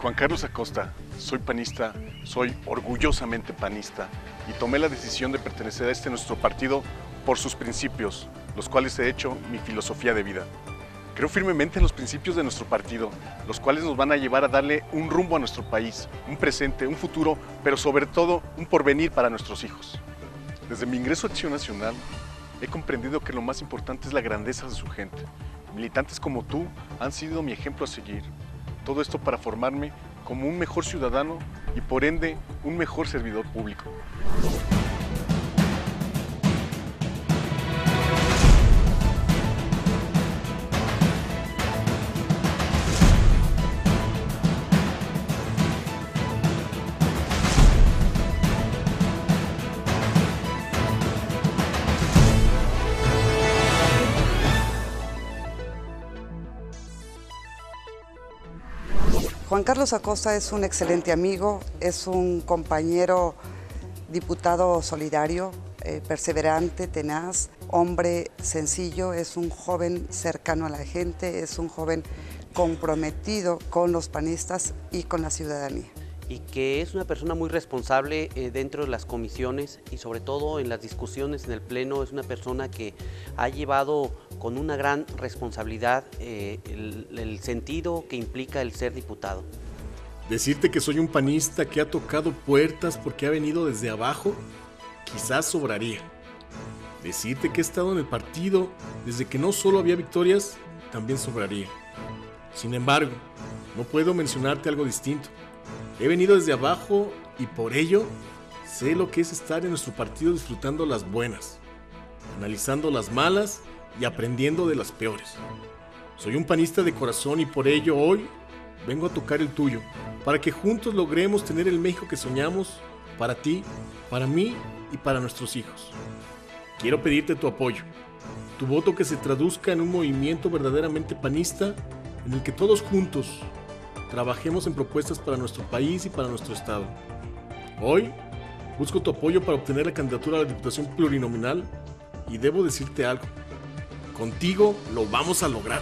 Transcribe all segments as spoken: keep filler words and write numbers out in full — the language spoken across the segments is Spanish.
Juan Carlos Acosta, soy panista, soy orgullosamente panista y tomé la decisión de pertenecer a este nuestro partido por sus principios, los cuales he hecho mi filosofía de vida. Creo firmemente en los principios de nuestro partido, los cuales nos van a llevar a darle un rumbo a nuestro país, un presente, un futuro, pero sobre todo un porvenir para nuestros hijos. Desde mi ingreso a Acción Nacional, he comprendido que lo más importante es la grandeza de su gente. Militantes como tú han sido mi ejemplo a seguir. Todo esto para formarme como un mejor ciudadano y por ende un mejor servidor público. Juan Carlos Acosta es un excelente amigo, es un compañero diputado solidario, eh, perseverante, tenaz, hombre sencillo, es un joven cercano a la gente, es un joven comprometido con los panistas y con la ciudadanía. Y que es una persona muy responsable eh, dentro de las comisiones y sobre todo en las discusiones en el Pleno. Es una persona que ha llevado con una gran responsabilidad eh, el, el sentido que implica el ser diputado. Decirte que soy un panista que ha tocado puertas porque ha venido desde abajo, quizás sobraría. Decirte que he estado en el partido desde que no solo había victorias, también sobraría. Sin embargo, no puedo mencionarte algo distinto. He venido desde abajo y por ello sé lo que es estar en nuestro partido disfrutando las buenas, analizando las malas y aprendiendo de las peores. Soy un panista de corazón y por ello hoy vengo a tocar el tuyo, para que juntos logremos tener el México que soñamos para ti, para mí y para nuestros hijos. Quiero pedirte tu apoyo, tu voto que se traduzca en un movimiento verdaderamente panista en el que todos juntos trabajemos en propuestas para nuestro país y para nuestro estado. Hoy busco tu apoyo para obtener la candidatura a la Diputación Plurinominal y debo decirte algo. Contigo lo vamos a lograr.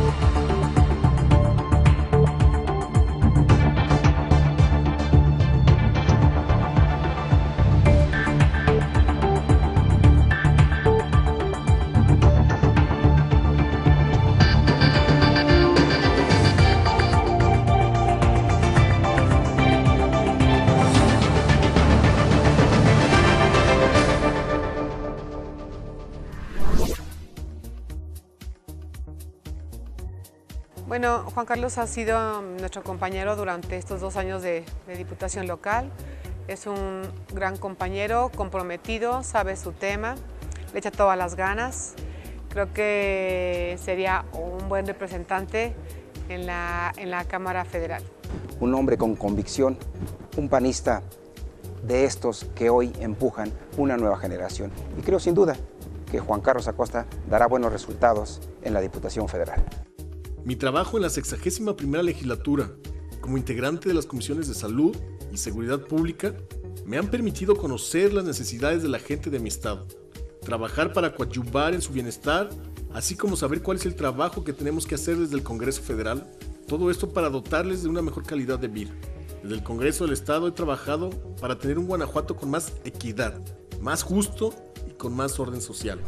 Bueno, Juan Carlos ha sido nuestro compañero durante estos dos años de, de diputación local. Es un gran compañero, comprometido, sabe su tema, le echa todas las ganas. Creo que sería un buen representante en la, en la Cámara Federal. Un hombre con convicción, un panista de estos que hoy empujan una nueva generación. Y creo sin duda que Juan Carlos Acosta dará buenos resultados en la Diputación Federal. Mi trabajo en la sexagésima primera legislatura como integrante de las comisiones de Salud y Seguridad Pública me han permitido conocer las necesidades de la gente de mi estado, trabajar para coadyuvar en su bienestar, así como saber cuál es el trabajo que tenemos que hacer desde el Congreso Federal, todo esto para dotarles de una mejor calidad de vida. Desde el Congreso del Estado he trabajado para tener un Guanajuato con más equidad, más justo y con más orden social.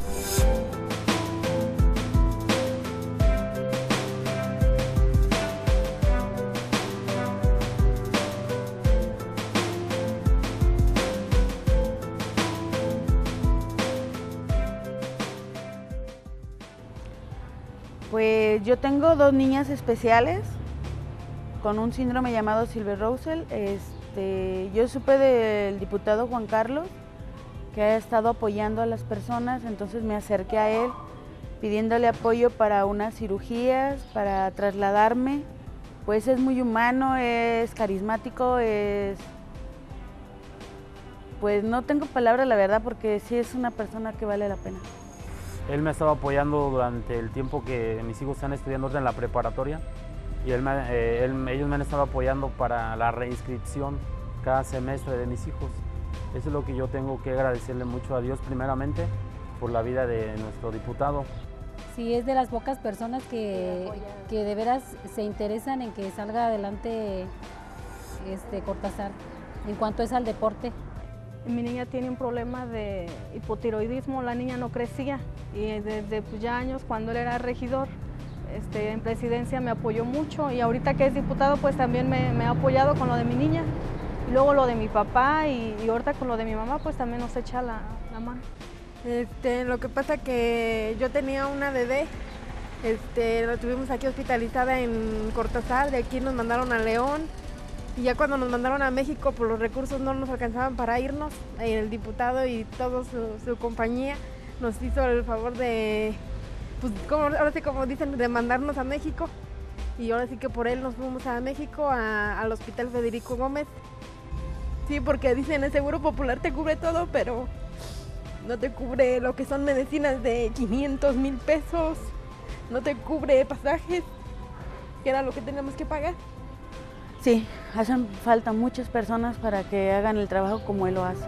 Pues yo tengo dos niñas especiales con un síndrome llamado Silver-Russell. Este, yo supe del diputado Juan Carlos que ha estado apoyando a las personas, entonces me acerqué a él pidiéndole apoyo para unas cirugías, para trasladarme. Pues es muy humano, es carismático, es... Pues no tengo palabras la verdad porque sí es una persona que vale la pena. Él me ha estado apoyando durante el tiempo que mis hijos están estudiando en la preparatoria y él me, eh, él, ellos me han estado apoyando para la reinscripción cada semestre de mis hijos. Eso es lo que yo tengo que agradecerle mucho a Dios primeramente por la vida de nuestro diputado. Sí, es de las pocas personas que, que de veras se interesan en que salga adelante este, Cortázar en cuanto es al deporte. Mi niña tiene un problema de hipotiroidismo, la niña no crecía y desde pues, ya años cuando él era regidor este, en presidencia me apoyó mucho y ahorita que es diputado pues también me, me ha apoyado con lo de mi niña y luego lo de mi papá y, y ahorita con lo de mi mamá pues también nos echa la, la mano. Este, lo que pasa que yo tenía una bebé, este, la tuvimos aquí hospitalizada en Cortázar, de aquí nos mandaron a León. Y ya cuando nos mandaron a México, pues los recursos no nos alcanzaban para irnos. El diputado y toda su, su compañía nos hizo el favor de, pues como, ahora sí como dicen, de mandarnos a México. Y ahora sí que por él nos fuimos a México, a, al Hospital Federico Gómez. Sí, porque dicen el Seguro Popular te cubre todo, pero no te cubre lo que son medicinas de quinientos mil pesos. No te cubre pasajes, que era lo que teníamos que pagar. Sí, hacen falta muchas personas para que hagan el trabajo como él lo hace.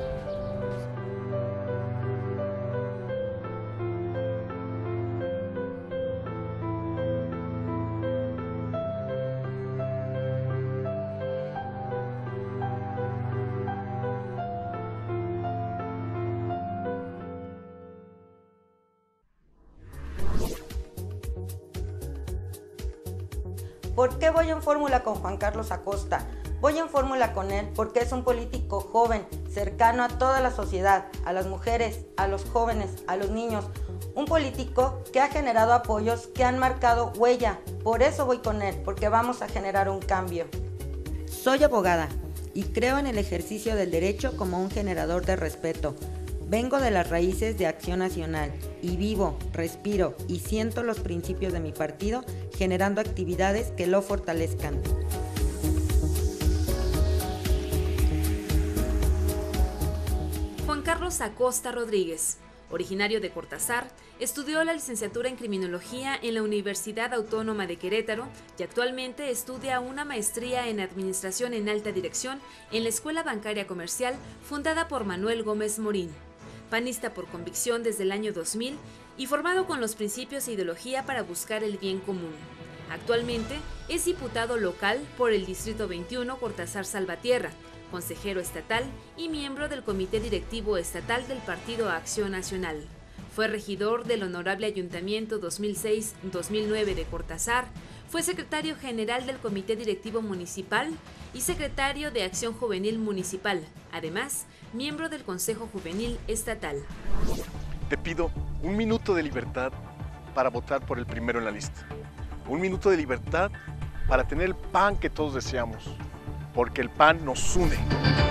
¿Por qué voy en fórmula con Juan Carlos Acosta? Voy en fórmula con él porque es un político joven, cercano a toda la sociedad, a las mujeres, a los jóvenes, a los niños. Un político que ha generado apoyos que han marcado huella. Por eso voy con él, porque vamos a generar un cambio. Soy abogada y creo en el ejercicio del derecho como un generador de respeto. Vengo de las raíces de Acción Nacional y vivo, respiro y siento los principios de mi partido generando actividades que lo fortalezcan. Juan Carlos Acosta Rodríguez, originario de Cortázar, estudió la licenciatura en Criminología en la Universidad Autónoma de Querétaro y actualmente estudia una maestría en Administración en Alta Dirección en la Escuela Bancaria Comercial fundada por Manuel Gómez Morín. Panista por convicción desde el año dos mil y formado con los principios e ideología para buscar el bien común. Actualmente es diputado local por el Distrito veintiuno Cortázar Salvatierra, consejero estatal y miembro del Comité Directivo Estatal del Partido Acción Nacional. Fue regidor del Honorable Ayuntamiento dos mil seis a dos mil nueve de Cortázar, fue secretario general del Comité Directivo Municipal y secretario de Acción Juvenil Municipal, además, miembro del Consejo Juvenil Estatal. Te pido un minuto de libertad para votar por el primero en la lista. Un minuto de libertad para tener el P A N que todos deseamos, porque el P A N nos une.